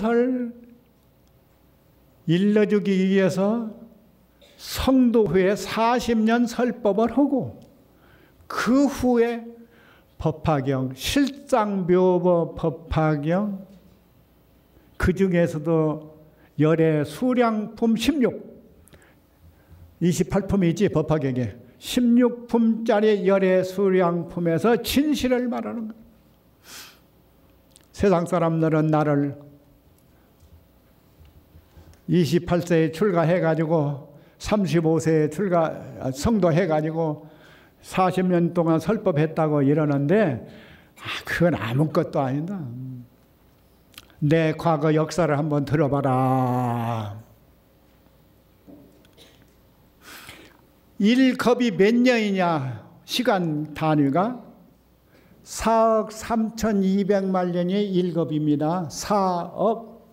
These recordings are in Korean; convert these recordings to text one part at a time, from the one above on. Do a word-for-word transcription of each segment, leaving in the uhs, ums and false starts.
이것을 일러주기 위해서 성도 후에 사십 년 설법을 하고 그 후에 법화경, 실상묘법 법화경, 그 중에서도 열애 수량품 십육, 이십팔 품이지 법화경에 십육 품짜리 열애 수량품에서 진실을 말하는 거예요. 세상 사람들은 나를 이십팔 세에 출가해가지고 삼십오 세에 출가 성도해가지고 사십 년 동안 설법했다고 이러는데 아, 그건 아무것도 아니다. 내 과거 역사를 한번 들어봐라. 일겁이 몇 년이냐 시간 단위가 사억 삼천이백만 년이 일겁입니다. 사억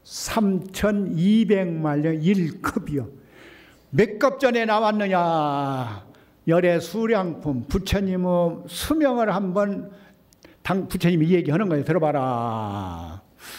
삼천이백만 년 일겁이요. 몇 겁 전에 나왔느냐. 열애 수량품 부처님의 수명을 한번 당 부처님이 얘기하는 거예요. 들어봐라.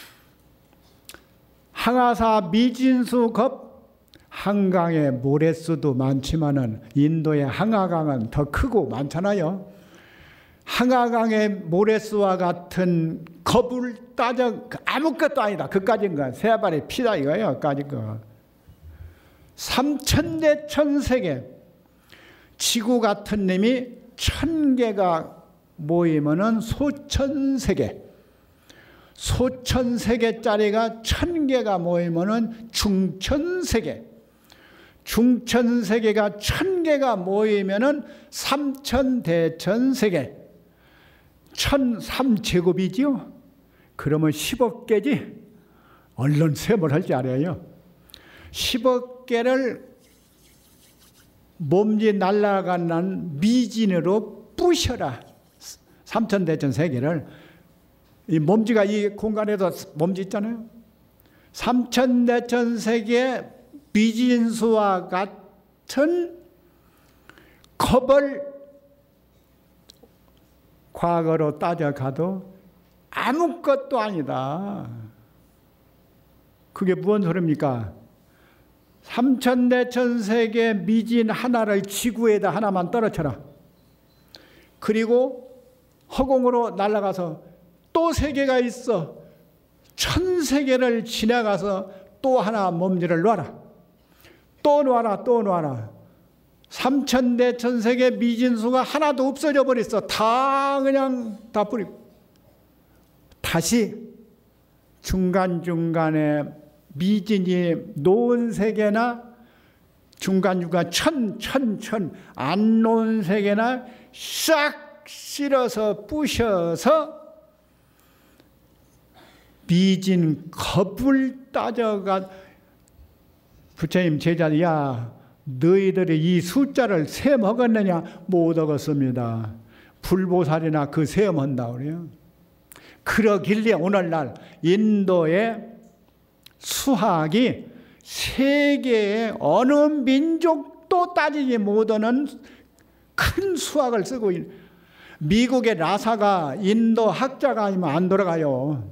항아사 미진수 겁 한강의 모래수도 많지만은 인도의 항아강은 더 크고 많잖아요. 항아강의 모래수와 같은 겁을 따져 아무것도 아니다. 그까진 거 세 발의 피다 이거예요. 그까진 거. 삼천대 천세계 지구 같은 놈이 천 개가 모이면은 소천세계, 소천세계짜리가 천 개가 모이면은 중천세계, 중천세계가 천 개가 모이면은 삼천대천세계, 천삼 제곱이지요. 그러면 십억 개지. 얼른 셈을 할 줄 알아요. 십억 개를 몸지 날아가는 미진으로 부셔라. 삼천대천세계를. 이 몸지가 이 공간에도 몸지 있잖아요. 삼천대천세계 미진수와 같은 겁을 과거로 따져가도 아무것도 아니다. 그게 무슨 소리입니까? 삼천대천세계 미진 하나를 지구에다 하나만 떨어져라. 그리고 허공으로 날아가서 또 세계가 있어. 천세계를 지나가서 또 하나 몸지를 놔라. 또 놔라, 또 놔라. 삼천대천세계 미진수가 하나도 없어져 버렸어. 다 그냥 다 뿌리고. 다시 중간중간에 미진이 놓은 세계나 중간중간 천, 천, 천 안 놓은 세계나 싹 실어서 부셔서 미진 겁을 따져가 부처님 제자들 야 너희들이 이 숫자를 세 먹었느냐? 못 먹었습니다. 불보살이나 그 세엄한다 그래요. 그러길래 오늘날 인도의 수학이 세계의 어느 민족도 따지지 못하는 큰 수학을 쓰고 있는 미국의 나사가 인도 학자가 아니면 안 돌아가요.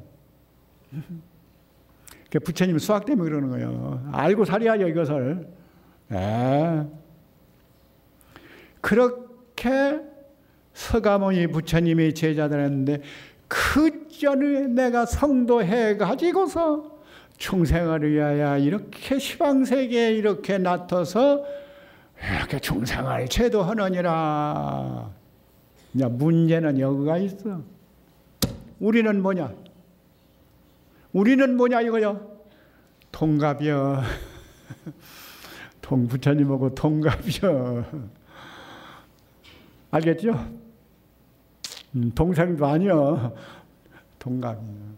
부처님 수학 때문에 그러는 거예요. 알고 살아야죠 이것을. 에. 그렇게 서가모니 부처님이 제자들 했는데 그 전에 내가 성도해 가지고서 중생을 위하여 이렇게 시방세계에 이렇게 나타서 이렇게 중생을 제도하느니라. 이제 문제는 여기가 있어. 우리는 뭐냐? 우리는 뭐냐 이거요? 동갑이여. 동 부처님하고 동갑이여. 알겠죠? 음, 동생도 아니여. 동갑이여.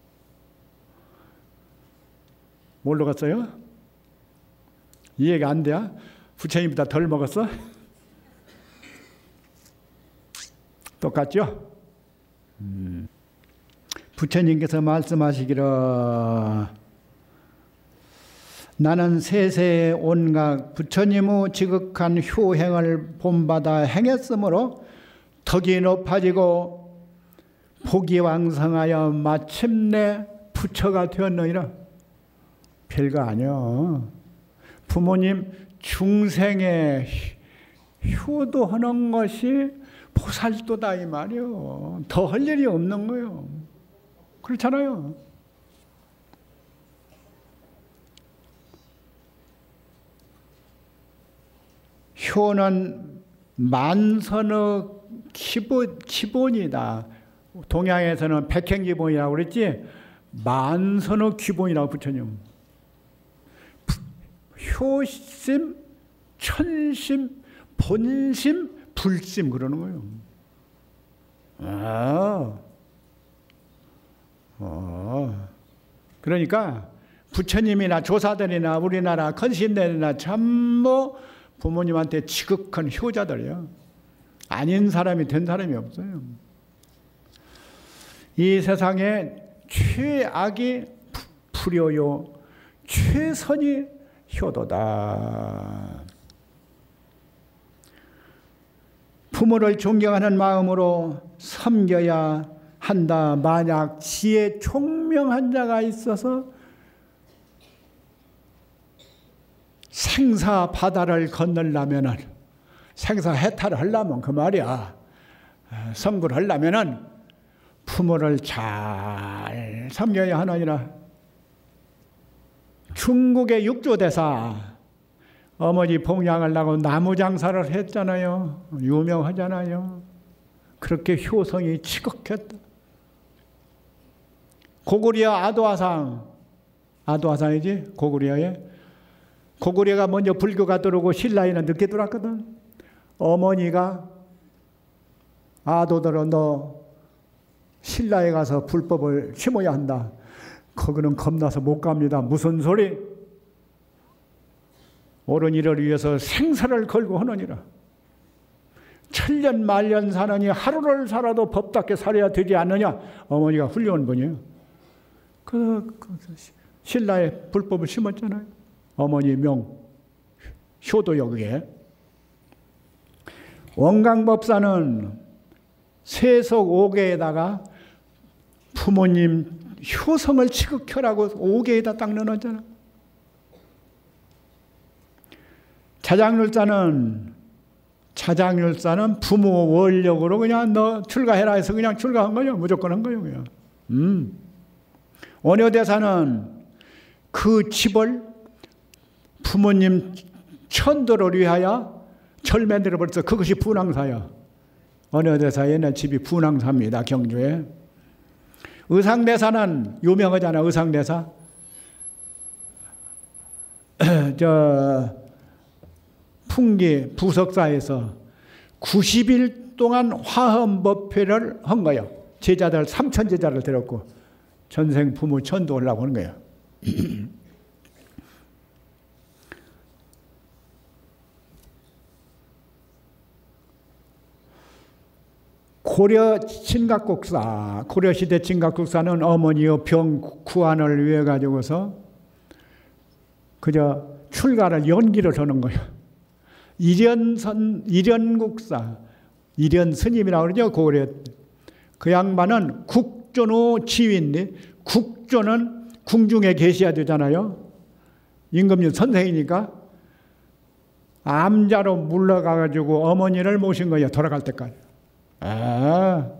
뭘로 갔어요? 이해가 안 돼? 부처님보다 덜 먹었어? 똑같죠? 음. 부처님께서 말씀하시기를 나는 세세의 온갖 부처님의 지극한 효행을 본받아 행했으므로 덕이 높아지고 복이 왕성하여 마침내 부처가 되었느니라. 별거 아니야. 부모님 중생에 효도하는 것이 보살도다 이 말이요. 더 할 일이 없는 거요. 그렇잖아요. 효는 만선의 기본, 기본이다. 동양에서는 백행기본이라고 그랬지, 만선의 기본이라고 부처님. 효심, 천심, 본심, 불심 그러는 거예요. 아, 어. 그러니까 부처님이나 조사들이나 우리나라 컨신들이나 참모 부모님한테 지극한 효자들이에요. 아닌 사람이 된 사람이 없어요. 이 세상에 최악이 불효요, 최선이 효도다. 부모를 존경하는 마음으로 섬겨야 한다. 만약 지혜 총명한 자가 있어서 생사 바다를 건너려면은, 생사 해탈을 하려면 그 말이야. 성불 하려면은 부모를 잘 섬겨야 하느니라. 중국의 육조대사 어머니 봉양하려고 나무 장사를 했잖아요. 유명하잖아요. 그렇게 효성이 지극했다. 고구려 아도아상, 아도아상이지 고구려에. 고구려가 먼저 불교가 들어오고 신라에는 늦게 들어왔거든. 어머니가 아도들어 너 신라에 가서 불법을 심어야 한다. 거기는 겁나서 못 갑니다. 무슨 소리? 옳은 일을 위해서 생사를 걸고 하느니라. 천년 만년 사느니 하루를 살아도 법답게 살아야 되지 않느냐. 어머니가 훌륭한 분이에요. 그, 그 신라에 불법을 심었잖아요. 어머니 명 효도역에. 원광법사는 세속 오개에다가 부모님 효성을 지극혀라고 오개에다 딱 넣어놨잖아. 자장률사는 자장률사는 부모 원력으로 그냥 너 출가해라 해서 그냥 출가한 거예요. 무조건 한 거예요. 그냥. 음. 원효대사는 그 집을 부모님 천도를 위하여 절매들어 벌써 그것이 분황사야. 원효대사 옛날 집이 분황사입니다. 경주에. 의상대사는 유명하잖아. 의상대사. 저 풍기 부석사에서 구십 일 동안 화엄법회를 한 거예요. 제자들 삼천 제자를 데렸고 전생 부모 천도하려고 하는 거예요. 고려 진각국사, 고려시대 진각국사는 어머니의 병 구안을 위해 가지고서 그저 출가를 연기를 하는 거예요. 일연선, 일연국사, 일연스님이라고 그러죠, 고려. 그 양반은 국조의 지위인데, 국조는 궁중에 계셔야 되잖아요. 임금님 선생이니까 암자로 물러가가지고 어머니를 모신 거예요, 돌아갈 때까지. 아,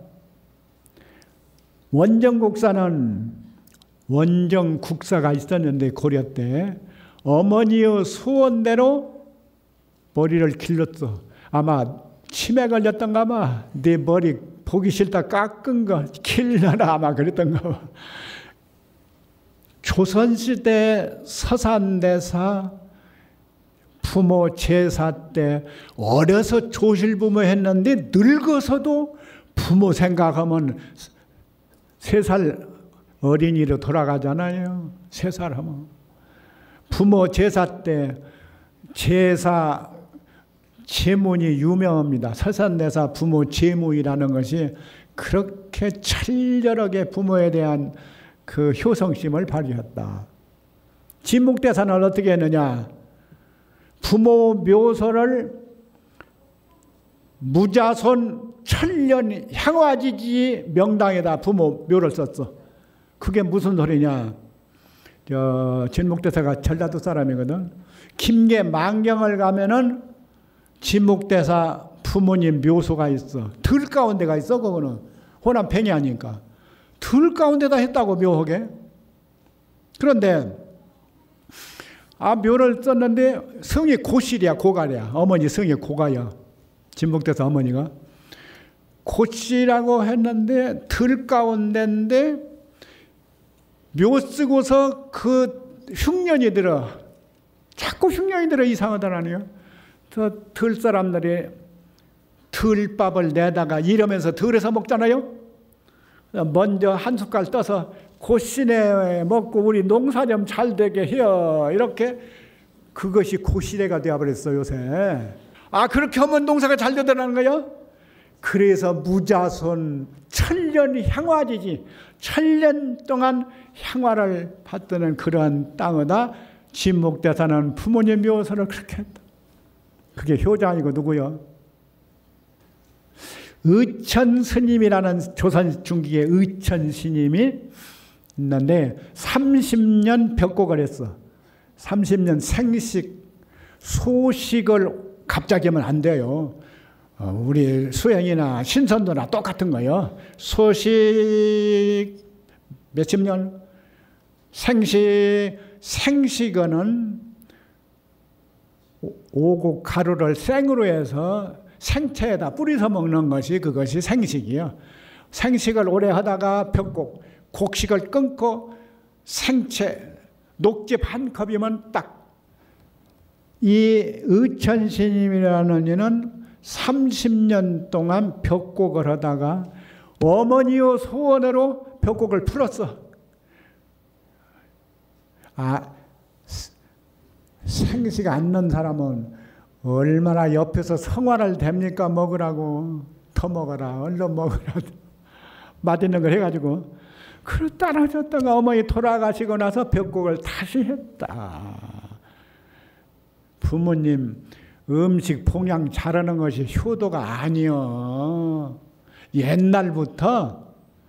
원정국사는 원정국사가 있었는데 고려 때 어머니의 소원대로 머리를 길렀어. 아마 치매 걸렸던가 봐. 네 머리 보기 싫다 깎은 거 길러라 아마 그랬던가 봐. 조선시대 서산대사 부모 제사 때 어려서 조실부모 했는데 늙어서도 부모 생각하면 세 살 어린이로 돌아가잖아요. 세 살 하면. 부모 제사 때 제사 제문이 유명합니다. 서산대사 부모 제문이라는 것이 그렇게 철저하게 부모에 대한 그 효성심을 발휘했다. 진묵대사는 어떻게 했느냐? 부모 묘소를 무자손 천년 향화지지 명당에다 부모 묘를 썼어. 그게 무슨 소리냐? 저 진목대사가 전라도 사람이거든. 김계 망경을 가면은 진목대사 부모님 묘소가 있어. 들 가운데가 있어. 그거는 호남 팽이 아니니까 들 가운데다 했다고 묘하게. 그런데 아 묘를 썼는데 성이 고실이야. 고가랴. 어머니 성이 고가야. 진목대사 어머니가 고실이라고 했는데 들 가운데인데 묘 쓰고서 그 흉년이 들어. 자꾸 흉년이 들어. 이상하더라니요. 들 사람들이 들밥을 내다가 이러면서 들에서 먹잖아요. 먼저 한 숟갈 떠서 고시내 먹고 우리 농사 좀 잘 되게 해요. 이렇게 그것이 고시래가 되어버렸어 요새. 아 그렇게 하면 농사가 잘 되더라는 거예요. 그래서 무자손 천년 향화지지. 천년 동안 향화를 받드는 그런 땅이다. 진목대사는 부모님 묘소를 그렇게 했다. 그게 효자 아니고 누구요? 의천 스님이라는 조선 중기의 의천 스님이 있는데 삼십 년 벽곡을 했어. 삼십 년 생식, 소식을 갑자기 하면 안 돼요. 어, 우리 수행이나 신선도나 똑같은 거예요. 소식 몇십 년, 생식, 생식은 오곡 가루를 생으로 해서 생채에다 뿌려서 먹는 것이 그것이 생식이요. 생식을 오래 하다가 벽곡, 곡식을 끊고 생채, 녹즙 한 컵이면 딱. 이 의천스님이라는 이는 삼십 년 동안 벽곡을 하다가 어머니의 소원으로 벽곡을 풀었어. 아, 생식 안 넣은 사람은 얼마나 옆에서 성화를 됩니까? 먹으라고. 더 먹어라. 얼른 먹어라. 맛있는 걸 해가지고. 그러 따라줬다가 어머니 돌아가시고 나서 벽곡을 다시 했다. 부모님 음식 봉양 잘하는 것이 효도가 아니요. 옛날부터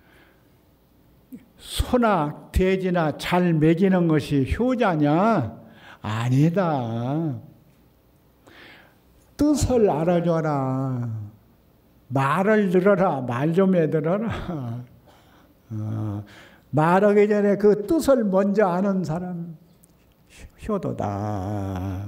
소나 돼지나 잘 먹이는 것이 효자냐? 아니다. 뜻을 알아줘라. 말을 들어라. 말 좀 해들어라. 어, 말하기 전에 그 뜻을 먼저 아는 사람 효도다.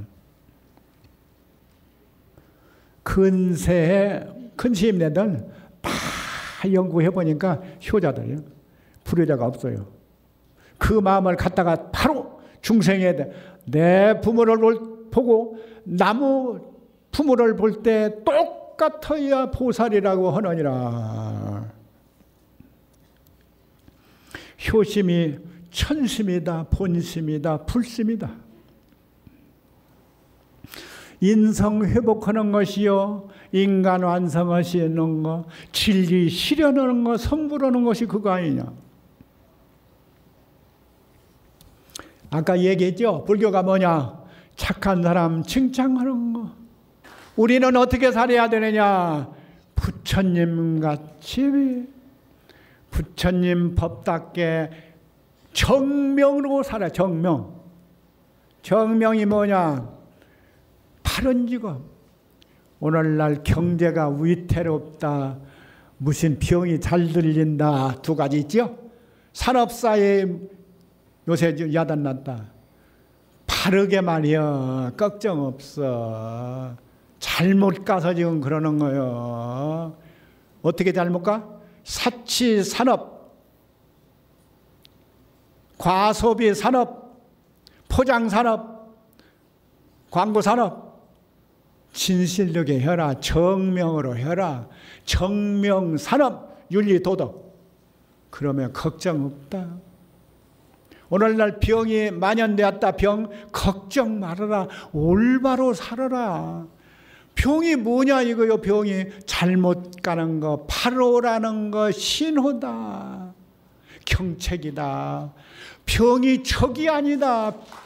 근세에 큰 스님네들 다 연구해 보니까 효자들이요. 불효자가 없어요. 그 마음을 갖다가 바로 중생에 내 부모를 보고 나무 부모를 볼 때 똑같아야 보살이라고 하느니라. 효심이 천심이다, 본심이다, 불심이다. 인성 회복하는 것이요, 인간 완성하시는 것, 진리 실현하는 것, 성불하는 것이 그거 아니냐. 아까 얘기했죠. 불교가 뭐냐? 착한 사람 칭찬하는 거. 우리는 어떻게 살아야 되느냐? 부처님 같이 부처님 법답게 정명으로 살아. 정명. 정명이 뭐냐? 바른 직업. 오늘날 경제가 위태롭다. 무슨 병이 잘 들린다. 두 가지 있죠. 산업사회 요새 야단났다. 바르게 말이야. 걱정 없어. 잘못 가서 지금 그러는 거예요. 어떻게 잘못 가? 사치 산업, 과소비 산업, 포장 산업, 광고 산업, 진실되게 해라. 정명으로 해라. 정명 산업, 윤리 도덕. 그러면 걱정 없다. 오늘날 병이 만연되었다. 병 걱정 말아라. 올바로 살아라. 병이 뭐냐 이거요. 병이 잘못 가는 거, 파로라는 거 신호다. 경책이다. 병이 적이 아니다.